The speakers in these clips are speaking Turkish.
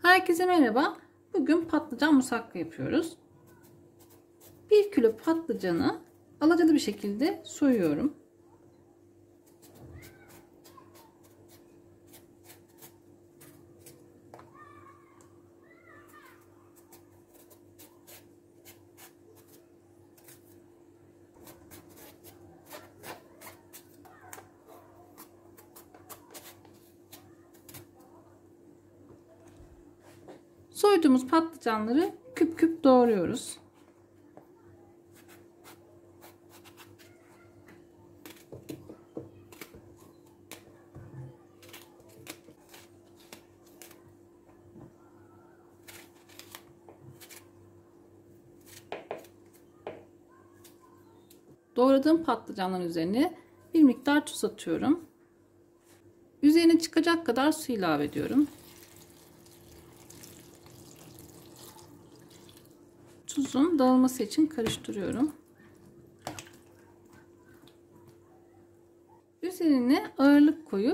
Herkese merhaba. Bugün patlıcan musakka yapıyoruz. 1 kilo patlıcanı alacalı bir şekilde soyuyorum. Soyduğumuz patlıcanları küp küp doğruyoruz. Doğradığım patlıcanların üzerine bir miktar tuz atıyorum. Üzerine çıkacak kadar su ilave ediyorum. Tuzun dağılması için karıştırıyorum. Üzerine ağırlık koyup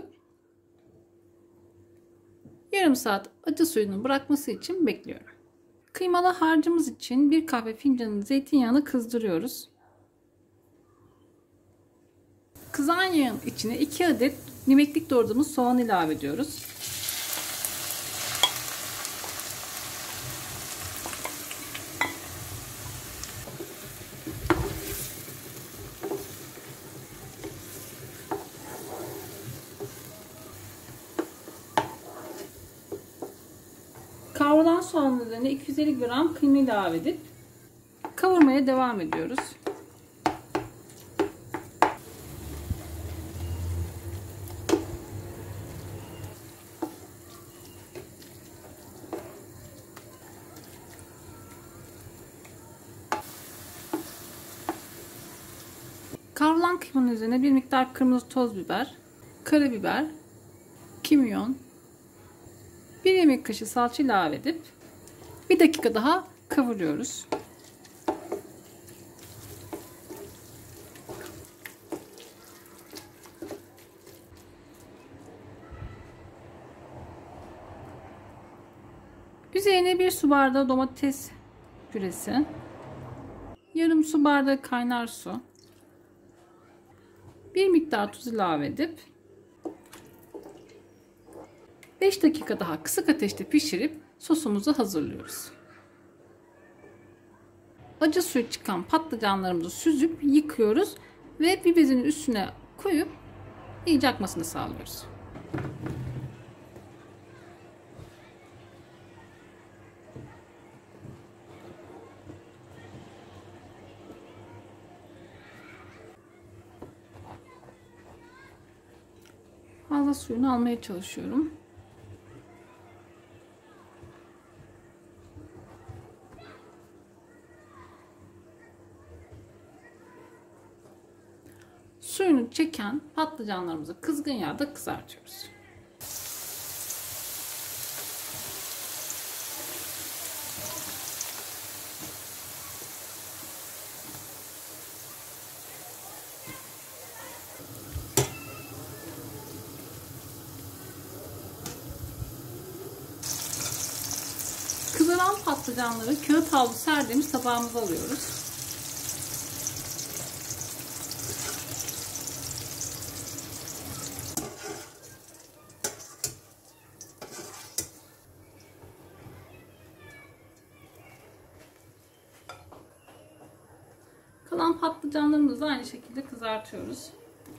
yarım saat acı suyunu bırakması için bekliyorum. Kıymalı harcımız için 1 kahve fincanı zeytinyağını kızdırıyoruz. Kızan yağın içine 2 adet nimeklik doğradığımız soğan ilave ediyoruz. Kavrulan soğanın üzerine 250 gram kıyma ilave edip kavurmaya devam ediyoruz. Kavrulan kıymanın üzerine bir miktar kırmızı toz biber, karabiber, kimyon, 1 yemek kaşığı salça ilave edip 1 dakika daha kavuruyoruz. Üzerine 1 su bardağı domates püresi, yarım su bardağı kaynar su, bir miktar tuz ilave edip 5 dakika daha kısık ateşte pişirip sosumuzu hazırlıyoruz. Acı suyu çıkan patlıcanlarımızı süzüp yıkıyoruz ve bir bezin üstüne koyup iyice akmasını sağlıyoruz. Fazla suyunu almaya çalışıyorum. Suyunu çeken patlıcanlarımızı kızgın yağda kızartıyoruz. Kızaran patlıcanları kağıt havlu serdiğimiz tabağımıza alıyoruz. Kalan patlıcanlarımızı da aynı şekilde kızartıyoruz.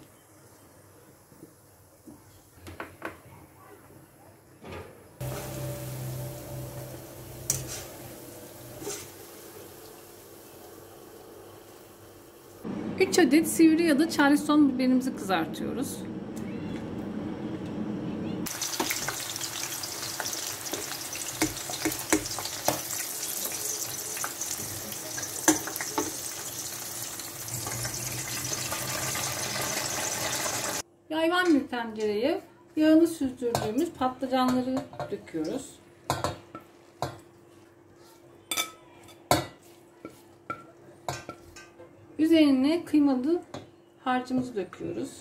Üç adet sivri ya da charleston biberimizi kızartıyoruz. Yayvan bir tencereye yağını süzdürdüğümüz patlıcanları döküyoruz. Üzerine kıymalı harcımızı döküyoruz.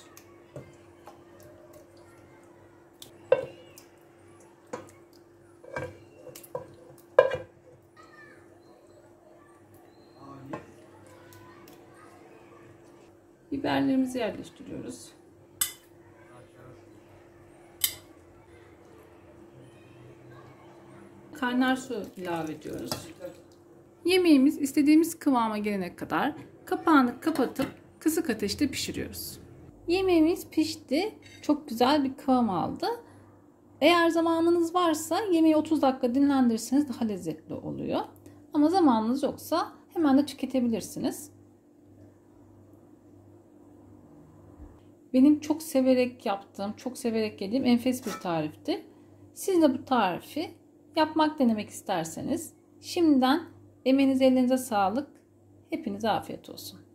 Biberlerimizi yerleştiriyoruz. Kaynar su ilave ediyoruz. Yemeğimiz istediğimiz kıvama gelene kadar kapağını kapatıp kısık ateşte pişiriyoruz. Yemeğimiz pişti. Çok güzel bir kıvam aldı. Eğer zamanınız varsa yemeği 30 dakika dinlendirirseniz daha lezzetli oluyor. Ama zamanınız yoksa hemen de tüketebilirsiniz. Benim çok severek yaptığım, çok severek yediğim enfes bir tarifti. Siz de bu tarifi yapmak, denemek isterseniz şimdiden emeğinize, elinize sağlık. Hepinize afiyet olsun.